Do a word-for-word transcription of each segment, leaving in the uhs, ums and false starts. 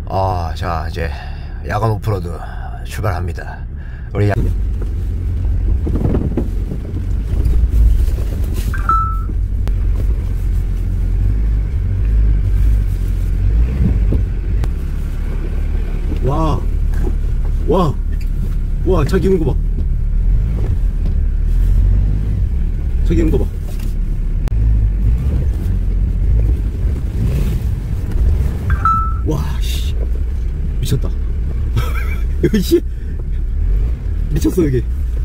아, 자 이제 야간 오프로드 출발합니다. 우리 야... 와, 와, 와, 자기 오는 거 봐. 자기 오는 거 봐. 와, 씨, 미쳤다. 여기 씨, 미쳤어 여기.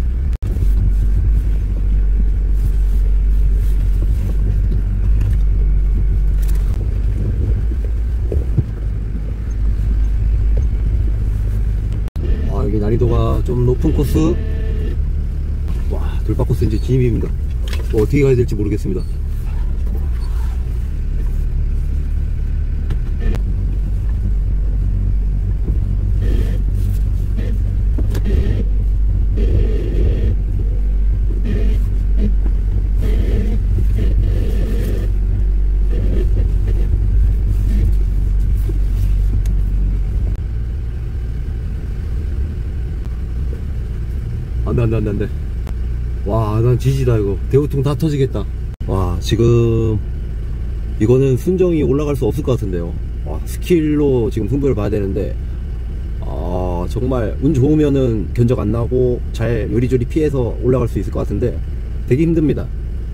아, 여기 난이도가 좀 높은 코스. 와, 돌파 코스 이제 진입입니다. 뭐 어떻게 가야 될지 모르겠습니다. 안돼 안돼 안돼 안돼. 와, 난 지지다 이거. 대우통 다 터지겠다. 와, 지금 이거는 순정이 올라갈 수 없을 것 같은데요. 와, 스킬로 지금 승부를 봐야 되는데, 아, 정말 운 좋으면은 견적 안 나고 잘 요리조리 피해서 올라갈 수 있을 것 같은데 되게 힘듭니다.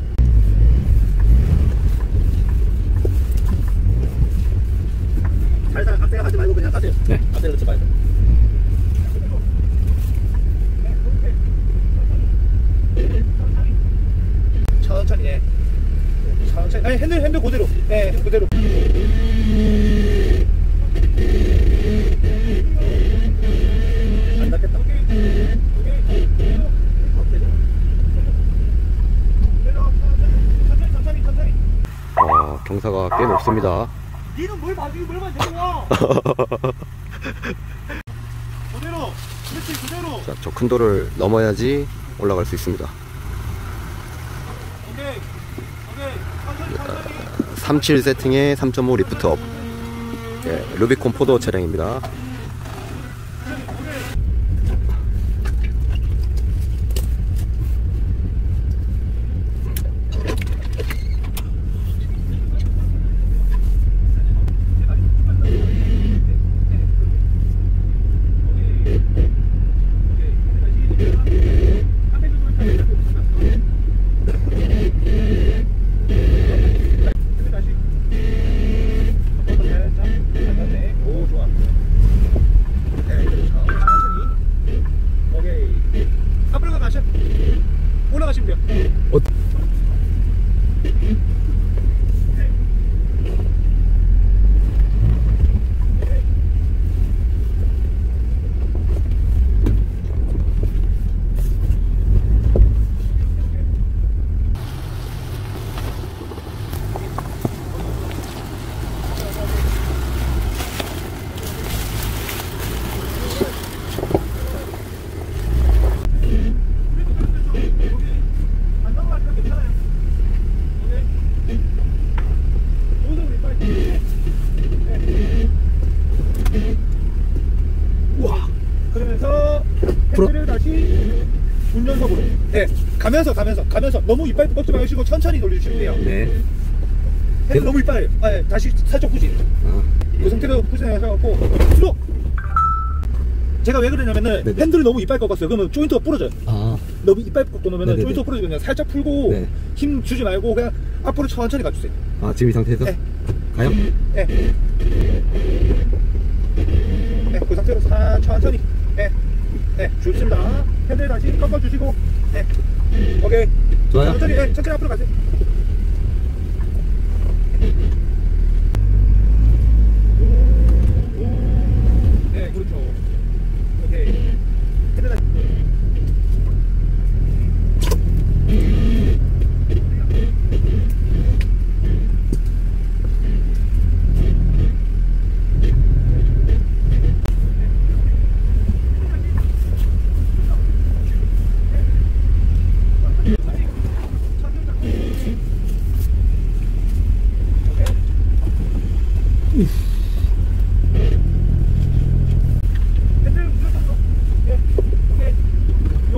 살살 앞대가 가지 말고 그냥 가세요. 네, 앞대를 넣지 말고. 천천히, 예. 천천히. 아니, 핸들, 핸들 그대로. 예, 네, 그대로. 안 닿겠다. 아, 경사가 꽤 높습니다. 니는 뭘 봐주기 뭘 만들고 와. 그대로. 그렇지, 그대로. 자, 저 큰 돌을 넘어야지 올라갈 수 있습니다. 삼십칠 세팅에 삼 점 오 리프트업. 예, 루비콘 포도 차량입니다. 올라가시면 돼요. 어... 그러면서 핸들을 다시 운전석으로. 네, 가면서 가면서 가면서 너무 이빨 뻗지 마시고 천천히 돌려주시면 돼요. 네. 핸들 너무 이빨. 아, 네, 다시 살짝 후진. 아, 그 상태로 후진하셔갖고 스톱. 제가 왜 그러냐면은 네네. 핸들을 너무 이빨 꺾었어요. 그러면 조인트가 부러져요. 아, 너무 이빨 꺾고 놓으면 조인트가 부러지고 그냥 살짝 풀고 네. 힘 주지 말고 그냥 앞으로 천천히 가주세요. 아, 지금 이 상태에서? 네. 가요? 네. 네, 그 상태로 사, 천천히. 네, 네, 좋습니다. 핸들 다시 꺾어주시고, 네, 오케이. 좋아요. 천천히, 네, 천천히 앞으로 가세요. 네, 그렇죠. 오케이. 핸들 다시.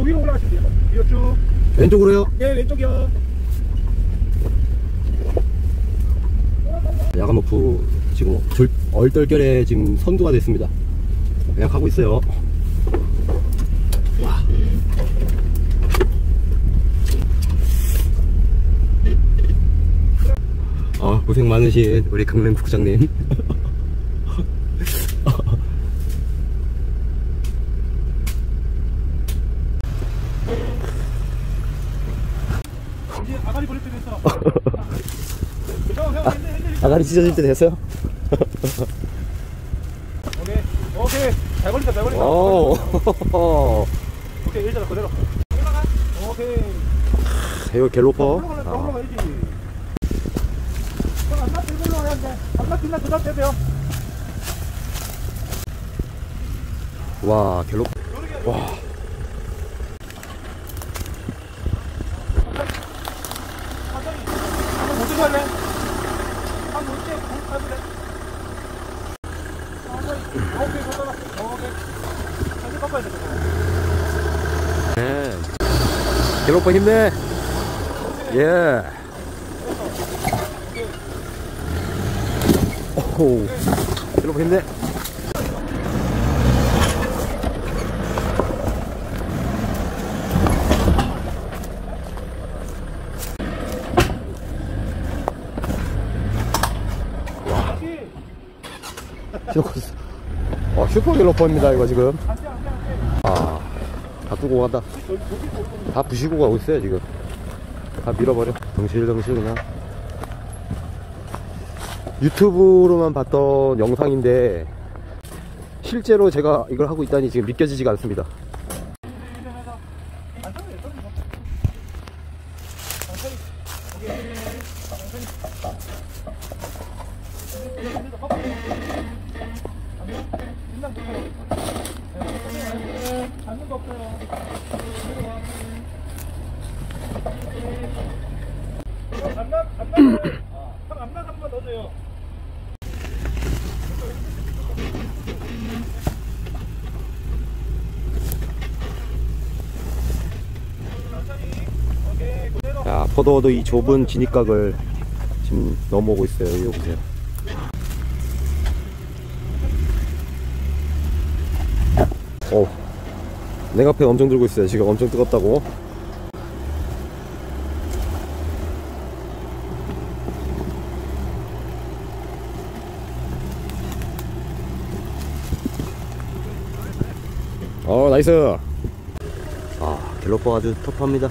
위로 올라가시면 돼요. 위로 쭉. 왼쪽으로요? 예, 왼쪽이요. 야간 모프 지금 절, 얼떨결에 지금 선두가 됐습니다. 그냥 가고 있어요. 와. 아, 고생 많으신 우리 강릉 국장님. 이제 아가리 버릴 때 됐어. 형, 형, 핸들, 핸들. 아가리 찢어질 때 됐어요? 오케이, 오케이. 잘 걸린다, 잘 걸린다. 오. 오케이, 일자로 그대로. 올라가. 오케이. 이거 갤로퍼. 올라가야지, 올라가야지. 형, 안나 들고 올라가야 돼. 안나 뒷나 그 다음 떼세요. 와, 갤로퍼. 와. 한번 못 들고 할래? 한번 못 떼고, 못 가볼래? 오케이, 걷다가. 오케이. 다시 꺾어야 돼, 그거. 네. 갤로퍼 힘내. 예. 오호. 갤로퍼 힘내. 와, 슈퍼 갤로퍼입니다 이거 지금. 아, 다 뚜고 간다. 다 부시고 가고 있어요 지금. 다 밀어버려. 덩실덩실 그냥. 유튜브로만 봤던 영상인데 실제로 제가 이걸 하고 있다니 지금 믿겨지지가 않습니다. 잡는 거 없어요. 앞나, 앞나, 앞나 한번 넣어줘요. 자, 포도도 이 좁은 진입각을 지금 넘어오고 있어요. 이거 보세요. 오, 냉각팬 엄청 들고 있어요. 지금 엄청 뜨겁다고. 어, 나이스. 아, 갤로퍼 아주 터프합니다.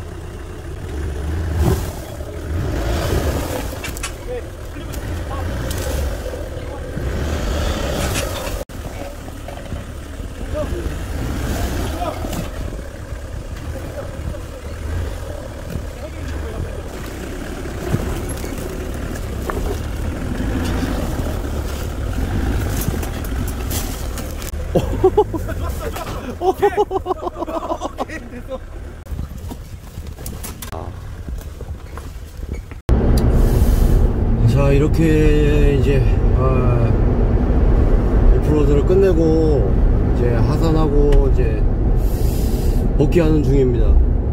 오케이, 됐어. 자, 이렇게 이제 아, 오프로드를 끝내고 이제 하산하고 이제 복귀하는 중입니다.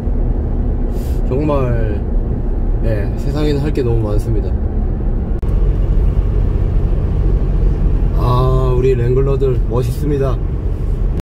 정말 네, 세상에는 할 게 너무 많습니다. 아, 우리 랭글러들 멋있습니다.